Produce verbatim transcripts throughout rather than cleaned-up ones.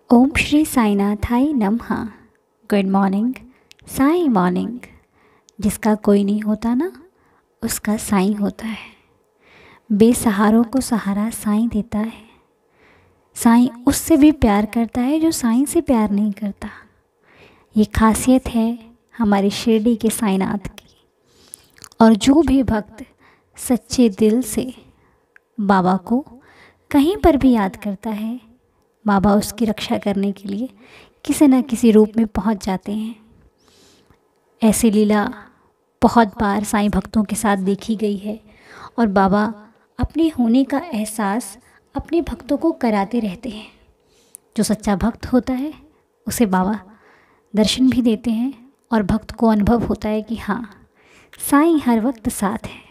ओम श्री साईनाथाय नमः। Good morning. Sai morning. जिसका कोई नहीं होता ना, उसका साईं होता है। बेसहारों को सहारा साईं देता है। साईं उससे भी प्यार करता है जो साईं से प्यार नहीं करता। ये खासियत है हमारे शिरडी के साईनाथ की। और जो भी भक्त सच्चे दिल से बाबा को कहीं पर भी याद करता है, बाबा उसकी रक्षा करने के लिए किसी न किसी रूप में पहुंच जाते हैं। ऐसी लीला बहुत बार साईं भक्तों के साथ देखी गई है और बाबा अपने होने का एहसास अपने भक्तों को कराते रहते हैं। जो सच्चा भक्त होता है उसे बाबा दर्शन भी देते हैं और भक्त को अनुभव होता है कि हाँ, साईं हर वक्त साथ है।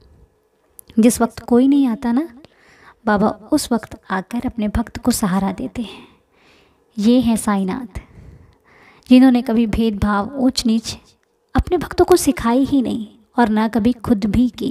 जिस वक्त कोई नहीं आता ना, बाबा उस वक्त आकर अपने भक्त को सहारा देते हैं। ये हैं साईनाथ, जिन्होंने कभी भेदभाव ऊंच नीच अपने भक्तों को सिखाई ही नहीं और ना कभी खुद भी की।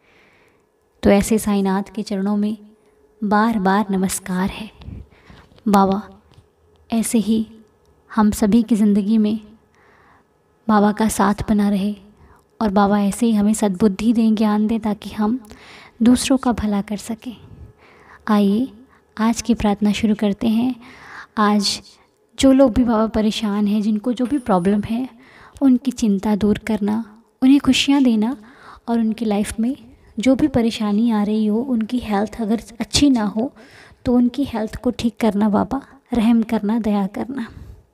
तो ऐसे साईनाथ के चरणों में बार बार नमस्कार है। बाबा ऐसे ही हम सभी की ज़िंदगी में बाबा का साथ बना रहे और बाबा ऐसे ही हमें सद्बुद्धि दें, ज्ञान दें, ताकि हम दूसरों का भला कर सकें। आइए आज की प्रार्थना शुरू करते हैं। आज जो लोग भी बाबा परेशान हैं, जिनको जो भी प्रॉब्लम है, उनकी चिंता दूर करना, उन्हें खुशियाँ देना और उनकी लाइफ में जो भी परेशानी आ रही हो, उनकी हेल्थ अगर अच्छी ना हो तो उनकी हेल्थ को ठीक करना, बाबा रहम करना, दया करना।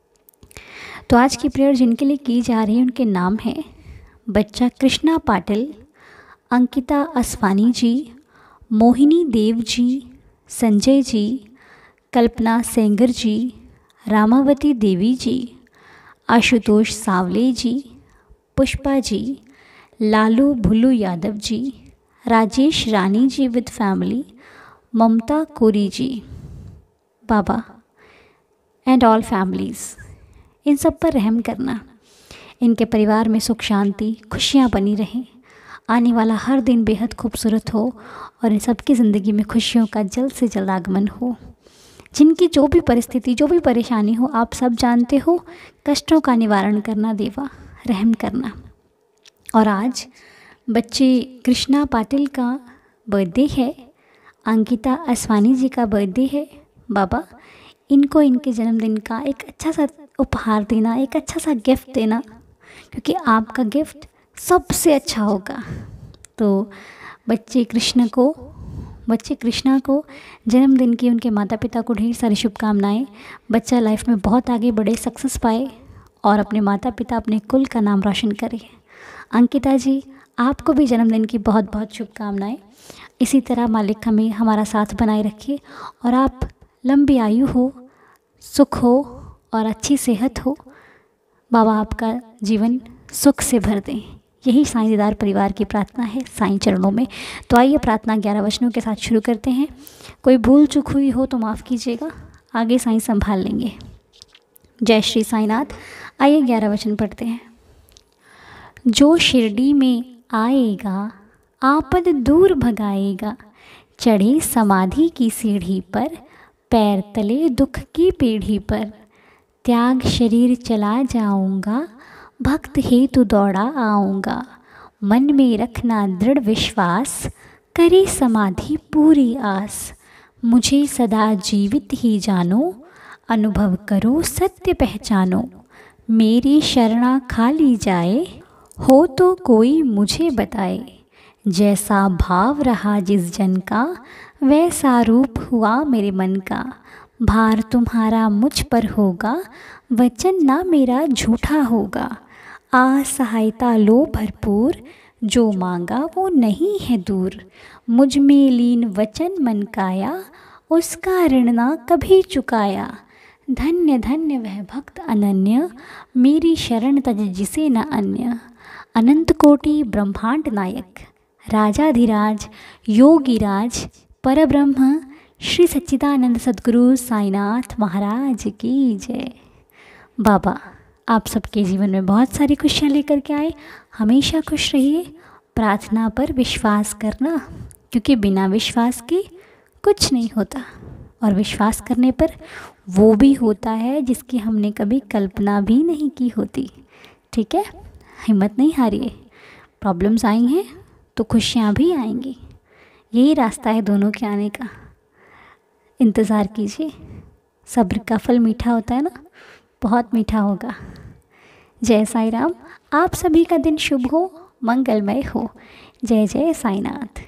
तो आज की प्रेयर जिनके लिए की जा रही है उनके नाम हैं Bachcha Krishna Patil, Ankita Aswani ji, Mohini Dev ji, Sanjay ji, Kalpana Sengar ji, Ramavati Devi ji, Ashutosh Sawle ji, Pushpa ji, Lalu Bhullu Yadav ji, Rajesh Rani ji with family, Mamta Kori ji. Baba and all families, इन सब पर रहम करना। इनके परिवार में सुख शांति खुशियाँ बनी रहें। आने वाला हर दिन बेहद खूबसूरत हो और इन सबकी ज़िंदगी में खुशियों का जल्द से जल्द आगमन हो। जिनकी जो भी परिस्थिति, जो भी परेशानी हो, आप सब जानते हो, कष्टों का निवारण करना, देवा रहम करना। और आज बच्चे कृष्णा पाटिल का बर्थडे है, अंकिता असवानी जी का बर्थडे है। बाबा इनको इनके जन्मदिन का एक अच्छा सा उपहार देना, एक अच्छा सा गिफ्ट देना, क्योंकि आपका गिफ्ट सबसे अच्छा होगा। तो बच्चे कृष्ण को बच्चे कृष्णा को जन्मदिन की उनके माता पिता को ढेर सारी शुभकामनाएं। बच्चा लाइफ में बहुत आगे बढ़े, सक्सेस पाए और अपने माता पिता, अपने कुल का नाम रोशन करे। अंकिता जी, आपको भी जन्मदिन की बहुत बहुत शुभकामनाएं। इसी तरह मालिक हमें हमारा साथ बनाए रखिए और आप लंबी आयु हो, सुख हो और अच्छी सेहत हो। बाबा आपका जीवन सुख से भर दें। यही साईं दीदार परिवार की प्रार्थना है साईं चरणों में। तो आइए प्रार्थना ग्यारह वचनों के साथ शुरू करते हैं। कोई भूल चूक हुई हो तो माफ़ कीजिएगा, आगे साईं संभाल लेंगे। जय श्री साईनाथ। आइए ग्यारह वचन पढ़ते हैं। जो शिरडी में आएगा आपद दूर भगाएगा, चढ़े समाधि की सीढ़ी पर, पैर तले दुख की पीढ़ी पर, त्याग शरीर चला जाऊंगा, भक्त हेतु दौड़ा आऊँगा, मन में रखना दृढ़ विश्वास, करे समाधि पूरी आस, मुझे सदा जीवित ही जानो, अनुभव करो सत्य पहचानो, मेरी शरणा खाली जाए, हो तो कोई मुझे बताए, जैसा भाव रहा जिस जन का, वैसा रूप हुआ मेरे मन का, भार तुम्हारा मुझ पर होगा, वचन ना मेरा झूठा होगा, आ सहायता लो भरपूर, जो मांगा वो नहीं है दूर, मुझ में लीन वचन मन काया, उसका ऋण ना कभी चुकाया, धन्य धन्य वह भक्त अनन्य, मेरी शरण तज जिसे न अन्य, अनंत कोटि ब्रह्मांड नायक, राजाधिराज योगीराज परब्रह्म श्री सच्चिदानंद सद्गुरु साईनाथ महाराज की जय। बाबा आप सबके जीवन में बहुत सारी खुशियाँ लेकर के आए। हमेशा खुश रहिए। प्रार्थना पर विश्वास करना, क्योंकि बिना विश्वास के कुछ नहीं होता। और विश्वास करने पर वो भी होता है जिसकी हमने कभी कल्पना भी नहीं की होती। ठीक है, हिम्मत नहीं हारिए। प्रॉब्लम्स आई हैं तो खुशियाँ भी आएंगी, यही रास्ता है दोनों के आने का। इंतज़ार कीजिए, सब्र का फल मीठा होता है ना, बहुत मीठा होगा। जय साईं राम। आप सभी का दिन शुभ हो, मंगलमय हो। जय जय साईनाथ।